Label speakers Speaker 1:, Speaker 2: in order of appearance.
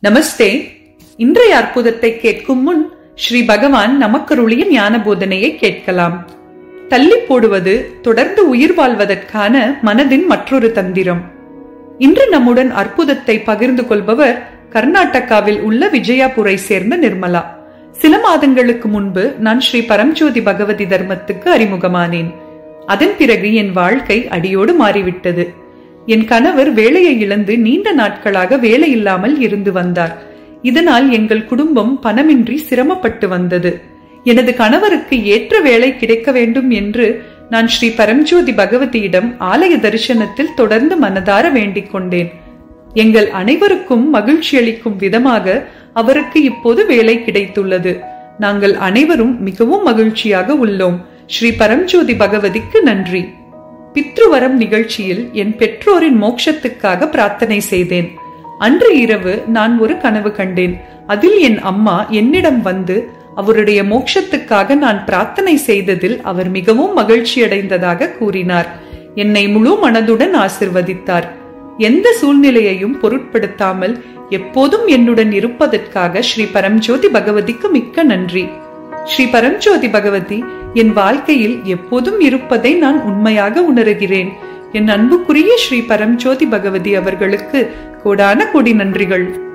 Speaker 1: நமஸ்தே. இன்றைய அற்புதத்தை கேட்கும் முன் ஸ்ரீ பகவான் நமக்கருளிய ஞான போதனையை கேட்கலாம். தள்ளி போடுவது தொடர்ந்து உயிர் வாழ்வதற்கான மனதின் மற்றொரு தந்திரம். இன்று நம்முடன் அற்புதத்தை பகிர்ந்து கொள்பவர் கர்நாடகாவில் உள்ள விஜயாபுரை சேர்ந்த நிர்மலா. சில மாதங்களுக்கு முன்பு நான் ஸ்ரீ பரம்ஜோதி பகவதி தர்மத்துக்கு அறிமுகமானேன். அதன் பிறகு என் வாழ்க்கை அடியோடு மாறிவிட்டது. என் கணவர் வேலையை இழந்து நீண்ட நாட்களாக வேலை இல்லாமல் இருந்து வந்தார். இதனால் எங்கள் குடும்பம் பணமின்றி சிரமப்பட்டு வந்தது. எனது கணவருக்கு ஏற்ற வேலை கிடைக்க வேண்டும் என்று நான் ஸ்ரீ பரம்ஜோதி பகவதியிடம் ஆலய தரிசனத்தில் தொடர்ந்து மனதார வேண்டிக் கொண்டேன். எங்கள் அனைவருக்கும் மகிழ்ச்சி அளிக்கும் விதமாக அவருக்கு இப்போது வேலை கிடைத்துள்ளது. நாங்கள் அனைவரும் மிகவும் மகிழ்ச்சியாக உள்ளோம். ஸ்ரீ பரம்ஜோதி பகவதிக்கு நன்றி. பித்ருவரம் நிகழ்ச்சியில் என் பெற்றோரின் மோட்சத்துக்காக பிரார்த்தனை செய்தேன். அன்று இரவு நான் ஒரு கனவு கண்டேன். அதில் என் அம்மா என்னிடம் வந்து அவருடைய மோட்சத்துக்காக நான் பிரார்த்தனை செய்ததில் அவர் மிகவும் மகிழ்ச்சி அடைந்ததாக கூறினார். என்னை முழு மனதுடன் ஆசிர்வதித்தார். எந்த சூழ்நிலையையும் பொருட்படுத்தாமல் எப்போதும் என்னுடன் இருப்பதற்காக ஸ்ரீ பரம்ஜோதி பகவதிக்கு மிக்க நன்றி. ஸ்ரீ பரம்ஜோதி பகவதி என் வாழ்க்கையில் எப்போதும் இருப்பதை நான் உண்மையாக உணர்கிறேன். என் அன்புக்குரிய ஸ்ரீ பரம்ஜோதி பகவதி அவர்களுக்கு கோடான கோடி நன்றிகள்.